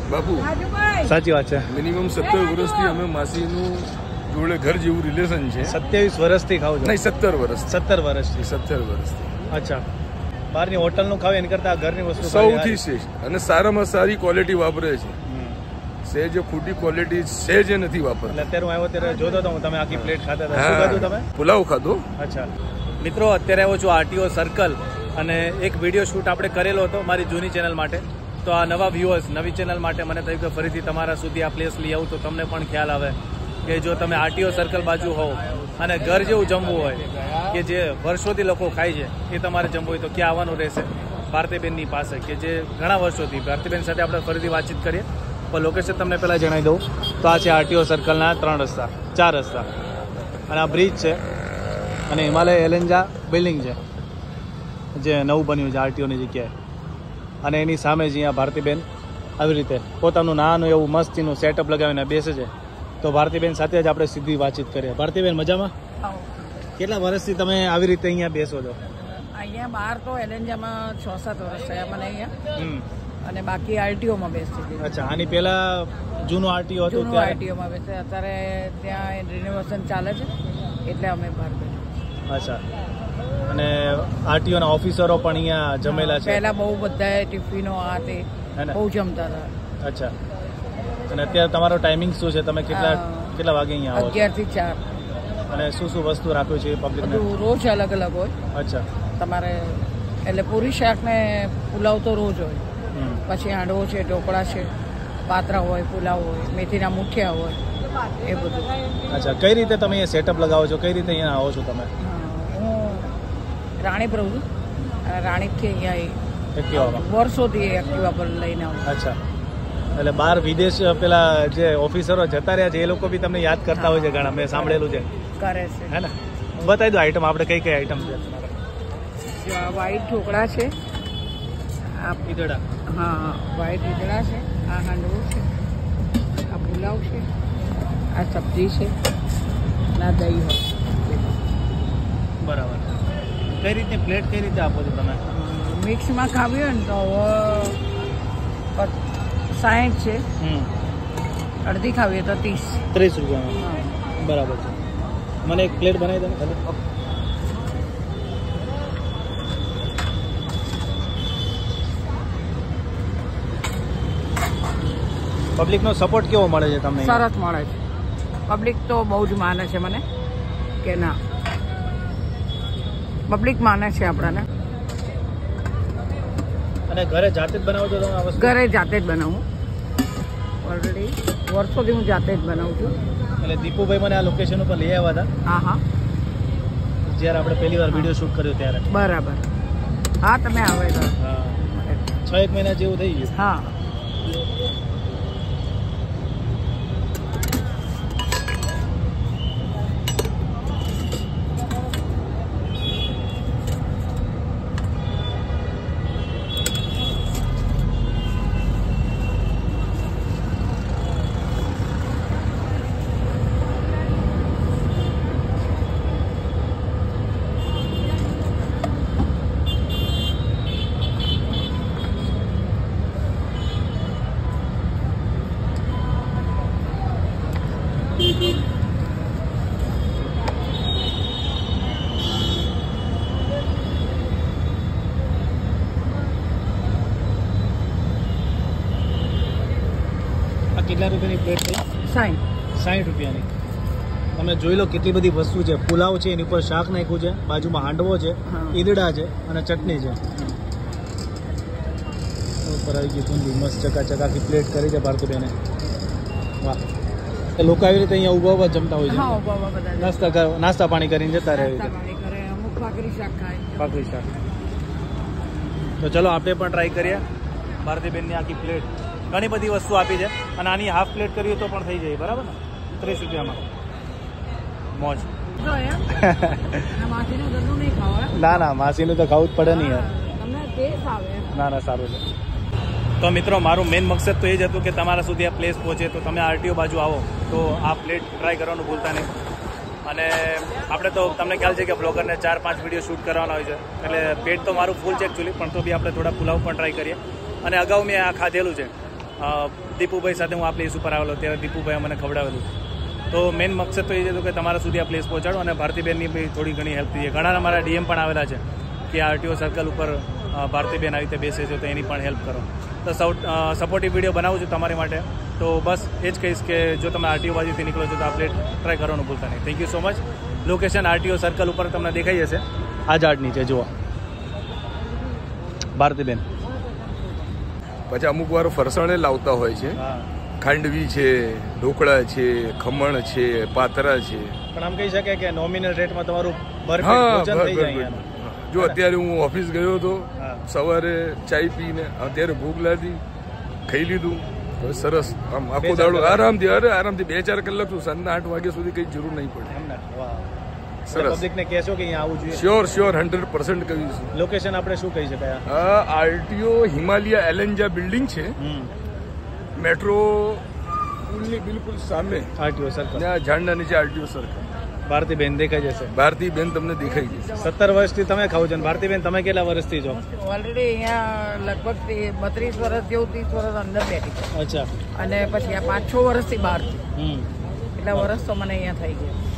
બાપુ સાચી વાત છે. મિનિમમ 17 વર્ષથી અમે માસીનું જોડે ઘર જેવું રિલેશન છે. 27 વર્ષથી ખાવ છો? નહીં, 17 વર્ષ. 17 વર્ષથી. 17 વર્ષથી. અચ્છા. બહારની હોટલનું ખાવ એની કરતા ઘરની વસ્તુ સૌથી શ્રેષ્ઠ અને સારામાં સારી ક્વોલિટી વાપરે છે. સેજ ખોટી ક્વોલિટી સેજ નથી વાપરતા. અત્યારે હું આવ્યો ત્યારે જોતો હતો તમે આખી પ્લેટ ખાતા હતા. શું ખાધું તમે? પુલાવ ખાધો. અચ્છા. મિત્રો અત્યારે આવ્યો છું આરટીઓ સર્કલ અને એક વિડીયો શૂટ આપણે કરેલો હતો મારી જૂની ચેનલ માટે. તો આ નવા વ્યુઅર્સ નવી ચેનલ માટે મને થયું કે ફરીથી તમારા સુધી આ પ્લેસ લઈ આવું તો તમને પણ ખ્યાલ આવે કે જો તમે આરટીઓ સર્કલ બાજુ હોવ અને ઘર જેવું જમવું હોય કે જે વર્ષોથી લોકો ખાય છે એ તમારે જમવું હોય તો ક્યાં આવવાનું રહેશે? ભારતીબેનની પાસે કે જે ઘણા વર્ષોથી ભારતીબેન સાથે આપણે ફરીથી વાતચીત કરીએ. પણ લોકેશન તમને પહેલાં જણાવી દઉં તો આ છે આરટીઓ સર્કલના 4 રસ્તા અને આ બ્રિજ છે અને હિમાલય એલેન્જા બિલ્ડિંગ છે જે નવું બન્યું છે આરટીઓની જગ્યાએ. અને એની સામે જ અહીંયા ભારતીબેન આવી રીતે પોતાનું નાનું એવું મસ્તીનું સેટઅપ લગાવીને બેસે છે. તો ભારતીબેન સાથે જ આપણે સીધી વાતચીત કરીએ. ભારતીબેન મજામાં? કેટલા વર્ષથી તમે આવી રીતે અહીંયા બેસો છો? અહીંયા બહાર તો એલેન્જામાં 6-7 વર્ષ થયા મને અહીંયા અને બાકી આરટીઓમાં બેસતી હતી. અચ્છા. આની પહેલા જૂનું આરટીઓ હતું? જૂનું આરટીઓમાં બેસે. અત્યારે ત્યાં રિનોવેશન ચાલે છે એટલે અમે બહાર બેઠા. અચ્છા. અને આરટીઓના ઓફિસરો પણ અહીંયા જમેલા છે? પહેલા બહુ બધા ટિફિનો આ તે બહુ જમતા હતા. અચ્છા. અને અત્યારે તમારો ટાઈમિંગ શું છે? તમે કેટલા વાગે અહીંયા આવો? 11 થી 4. અને શું શું વસ્તુ રાખ્યું છે પબ્લિકને? રોજ અલગ અલગ હોય. અચ્છા. તમારે એટલે પૂરી શાક ને પુલાવ તો રોજ હોય. પછી હાંડવો છે, ઢોકળા છે, પાત્રા હોય, પુલાવ હોય, મેથીના મુઠિયા હોય, એ બધું. અચ્છા. કઈ રીતે તમે અહીંયા સેટઅપ લગાવો છો? કઈ રીતે અહીંયા આવો છો તમે? હું રાણીપ રહું છું અને રાણીપથી અહીંયા વર્ષોથી એક્ટિવા પર લઈને આવું. અચ્છા. એટલે બહાર વિદેશ પેલા જે ઓફિસરો જતા રહ્યા છે એ લોકો બી તમને યાદ કરતા હોય છે ઘણા, મેં સાંભળેલું છે. કરે છે. હે ને? બતાવી દો આઈટમ આપણે કઈ કઈ આઈટમ છે. વ્હાઈટ ઢોકળા છે, આ ઈદડા. હા, વ્હાઈટ ઈદડા છે, આ હાંડવો છે, આ પુલાવ છે, આ સબ્જી છે, આ દહીં હોય. બરાબર. કઈ રીતે પ્લેટ કઈ રીતે આપો છો તમે? મિક્સમાં ખાવી હોય ને તો 60 છે, અડધી ખાવી તો 30 રૂપિયામાં. બરાબર છે. મને એક પ્લેટ બનાવી દો ને ખાલી. પબ્લિકનો સપોર્ટ કેવો મળે છે તમને? સરસ મળે છે. પબ્લિક તો બહુ જ માને છે મને કે ના, પબ્લિક માને છે આપણાને. અને ઘરે જાતે જ બનાવો છો તમે આ વસ્તુ? ઘરે જાતે જ બનાવું. ઓલરેડી વર્ષોથી હું જાતે જ બનાવું છું. એટલે દીપુભાઈ મને આ લોકેશન ઉપર લઈ આવ્યા હતા. હા હા, જ્યારે આપણે પહેલી વાર વિડીયો શૂટ કર્યો ત્યારે. બરાબર. હા, તમે આવે તો. હા, 6-1 મહિના જેવું થઈ ગયું. હા. કેટલા રૂપિયાની પ્લેટ છે? 60 રૂપિયાની. તમે જોઈ લો કેટલી બધી વસ્તુ છે. પુલાવ છે, એની ઉપર શાક નાખ્યું છે, બાજુમાં હાંડવો છે, ઈદડા છે અને ચટણી છે. ઉપર આવી ગઈ બુંદી મસ્ત ચકાચકાથી પ્લેટ કરી છે ભારતીબેને. વાહ. એ લોકો આવી રીતે અહીંયા ઊભા ઊભા જમતા હોય છે. નાસ્તા પાણી કરીને જતા રહે. ભાખરી શાક. તો ચલો આપણે પણ ટ્રાય કરીએ ભારતીબેનની આખી પ્લેટ. ઘણી બધી વસ્તુ આપી છે અને આની હાફ પ્લેટ કરીએ તો પણ થઈ જાય. બરાબર ને? 30 રૂપિયામાં. મોજ. ના ના, માસીનું તો ખાવું જ પડે નહીં યાર. ના ના, સારું છે. તો મિત્રો, મારું મેઇન મકસદ તો એ જ હતું કે તમારા સુધી આ પ્લેસ પહોંચે. તો તમે આરટીઓ બાજુ આવો તો આ પ્લેટ ટ્રાય કરવાનું ભૂલતા નહીં. અને આપણે તો તમને ખ્યાલ છે કે બ્લોગરને 4-5 વિડીયો શૂટ કરવાના હોય છે, એટલે પેટ તો મારું ફૂલ છે એકચ્યુઅલી, પણ તો બી આપણે થોડા પુલાવ પણ ટ્રાય કરીએ. અને અગાઉ મેં આ ખાધેલું છે દીપુભાઈ સાથે હું આ પ્લેસ ઉપર આવેલો ત્યારે દીપુભાઈએ મને ખવડાવેલું. તો મેઇન મકસદ તો એ જ હતું કે તમારા સુધી આ પ્લેસ પહોંચાડો અને ભારતીબેનની બી થોડી ઘણી હેલ્પ થઈ. ઘણા મારા ડીએમ પણ આવેલા છે કે આરટીઓ સર્કલ ઉપર ભારતીબેન આવી રીતે બેસે છે તો એની પણ હેલ્પ કરો. તો સપોર્ટિવ વિડીયો બનાવું છું તમારી માટે. તો બસ એ જ કહીશ કે જો તમે આરટીઓ બાજુથી નીકળો છો તો આ પ્લેટ ટ્રાય કરવાનું ભૂલતા નહીં. Thank you so much. Location RTO circle ઉપર તમને દેખાઈ જશે. આ ઝાડ નીચે જુઓ ભારતીબેન. પછી અમુક વાર ફરસાણે લાવતા હોય છે. ખાંડવી છે, ઢોકળા છે, ખમણ છે, પાતરા છે. પણ આમ કહી શકાય કે નોમિનલ રેટમાં તમારું જો અત્યારે હું ઓફિસ ગયો હતો, સવારે ચાય પીને અત્યારે ભૂખ લાગી, ખાઈ લીધું. સરસ આમ આખો દાડો આરામથી આરામથી 2-4 કલાક સાંજના 8 વાગ્યા સુધી કઈ જરૂર નહીં પડે. સરસ. પબ્લિકને કહેશો કે અહીંયા આવવું જોઈએ? શ્યોર 100% કહીશું. લોકેશન આપણે શું કહી શકાય? આરટીઓ હિમાલયા એલેન્જા બિલ્ડિંગ છે, મેટ્રો પુલની બિલકુલ સામે આરટીઓ સર્કલ. ઝાડના નીચે આરટીઓ સર્કલ. ભારતીબેન દેખાઈ જશે. ભારતીબેન તમને દેખાઈ જશે. 17 વર્ષથી તમે ખાવ છો. ભારતીબેન તમે કેટલા વર્ષથી છો? ઓલરેડી અહીંયા લગભગ 32 વર્ષ જેવું 30 વર્ષ અંદર બેઠી. અચ્છા. અને પછી આ 5-6 વર્ષથી બહાર છું. એટલા વર્ષ તો મને અહીંયા થઈ ગયા.